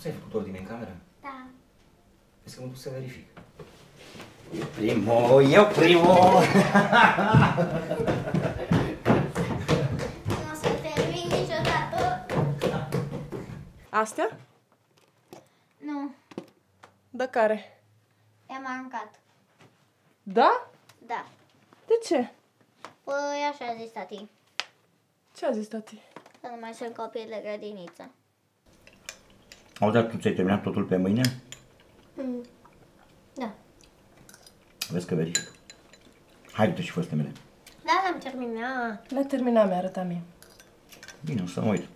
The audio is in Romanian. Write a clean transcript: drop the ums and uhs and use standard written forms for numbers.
ți-ai făcut ordine în cameră? Da. Vezi că mă duc să verific. Eu primul! Nu o să termin niciodată. Astea? Nu, De care? i-am aruncat. Da? Da. De ce? Păi așa a zis tati. Ce a zis tati? Să nu mai sunt copii de grădiniță. Auzi, dar tu ți-ai terminat totul pe mâine? Da. Vezi că verific. Hai, du-te și fă mele. Da, l-am terminat. Le-a terminat, mi-a arătat mie. Bine, o să mă uit.